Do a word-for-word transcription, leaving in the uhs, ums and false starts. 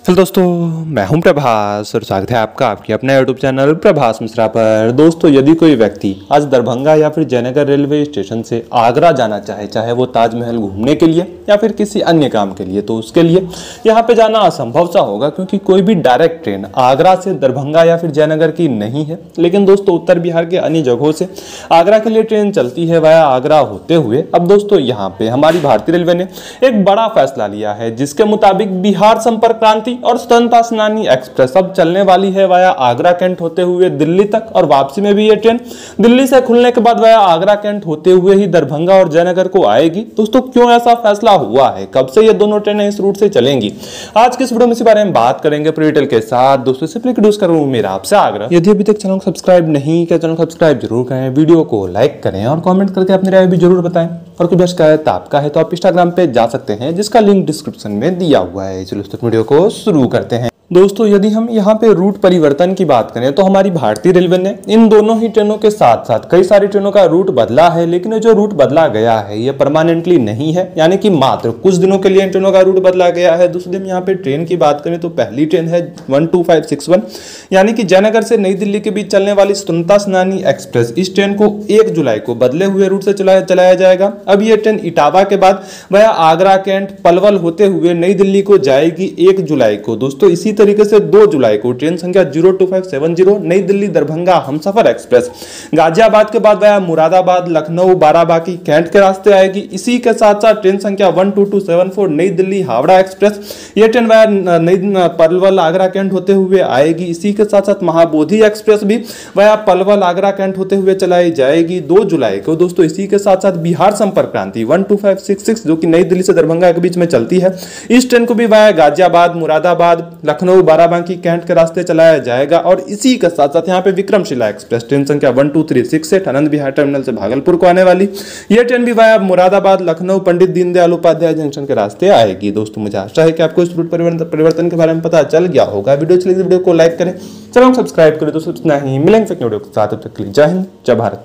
Hello दोस्तों, मैं हूं प्रभास और स्वागत है आपका आपके अपने यूट्यूब चैनल प्रभास मिश्रा पर। दोस्तों, यदि कोई व्यक्ति आज दरभंगा या फिर जयनगर रेलवे स्टेशन से आगरा जाना चाहे, चाहे वो ताजमहल घूमने के लिए या फिर किसी अन्य काम के लिए, तो उसके लिए यहाँ पे जाना असंभव सा होगा, क्योंकि कोई भी डायरेक्ट ट्रेन आगरा से दरभंगा या फिर जयनगर की नहीं है। लेकिन दोस्तों, उत्तर बिहार के अन्य जगहों से आगरा के लिए ट्रेन चलती है वाया आगरा होते हुए। अब दोस्तों, यहाँ पे हमारी भारतीय रेलवे ने एक बड़ा फैसला लिया है, जिसके मुताबिक बिहार संपर्क क्रांति और स्वतंत्रता सेनानी एक्सप्रेस अब चलने वाली है वाया आगरा कैंट होते हुए दिल्ली तक, और वापसी में भी ये ट्रेन दिल्ली से खुलने के बाद वाया आगरा कैंट होते हुए ही दरभंगा और जयनगर को आएगी। दोस्तों, क्यों ऐसा फैसला हुआ है, कब से ये दोनों ट्रेनें इस रूट से चलेंगी, आज के इस वीडियो में इसी बारे में बात करेंगे पूरी डिटेल के साथ। दोस्तों, सिर्फ रिक्वेस्ट करूं मेरा आपसे आग्रह, यदि अभी तक चैनल को सब्सक्राइब नहीं किया, चैनल को सब्सक्राइब जरूर करें, वीडियो को लाइक करें और कमेंट करके अपनी राय भी जरूर बताएं। और कुछ शिकायत आपका है तो आप इंस्टाग्राम पे जा सकते हैं, जिसका लिंक डिस्क्रिप्शन में दिया हुआ है। चलो इस वीडियो को शुरू करते हैं। दोस्तों, यदि हम यहाँ पे रूट परिवर्तन की बात करें तो हमारी भारतीय रेलवे ने इन दोनों ही ट्रेनों के साथ साथ कई सारी ट्रेनों का रूट बदला है, लेकिन ये जो रूट बदला गया है ये परमानेंटली नहीं है, यानी कि मात्र कुछ दिनों के लिए इन ट्रेनों का रूट बदला गया है। दूसरे दिन यहाँ पे ट्रेन की बात करें तो पहली ट्रेन है one two five six one, यानी कि जयनगर से नई दिल्ली के बीच चलने वाली स्वतंत्रता सेनानी एक्सप्रेस। इस ट्रेन को एक जुलाई को बदले हुए रूट से चलाया चलाया जाएगा। अब ये ट्रेन इटावा के बाद वह आगरा कैंट पलवल होते हुए नई दिल्ली को जाएगी एक जुलाई को। दोस्तों, इसी तरीके से दो जुलाई को ट्रेन संख्या zero two five seven zero Nai Delhi Darbhanga Humsafar express Ghaziabad के बाद वह मुरादाबाद लखनऊ बाराबांकी कैंट के रास्ते आएगी। इसी के साथ साथ ट्रेन संख्या one two two seven four Nai Delhi Howrah express, यह ट्रेन वह नई पलवल आगरा कैंट होते हुए आएगी। इसी के साथ साथ महाबोधि एक्सप्रेस भी वह पलवल आगरा कैंट होते हुए चलाई जाएगी दो जुलाई को। दोस्तों, इसी के साथ साथ Bihar Sampark Kranti one two five six six जो कि नई दिल्ली से दरभंगा के बीच में चलती है, इस ट्रेन को भी वह गाजियाबाद मुरादाबाद लखनऊ बाराबांकी कैंट के रास्ते चलाया जाएगा। और इसी के साथ साथ यहाँ पे विक्रमशिला एक्सप्रेस ट्रेन संख्या one two three six eight Anand Vihar terminal से भागलपुर को आने वाली यह ट्रेन भी वाया मुरादाबाद लखनऊ पंडित दीनदयाल उपाध्याय जंक्शन के रास्ते आएगी। दोस्तों, मुझे आशा है कि आपको इस रूट परिवर्तन के बारे में पता चल गया होगा। वीडियो अच्छी लगी वीडियो को लाइक करें, चैनल को सब्सक्राइब करें। दोस्तों, इतना ही, मिलेंगे वीडियो के साथ, तब तक के लिए जय हिंद जय भारत।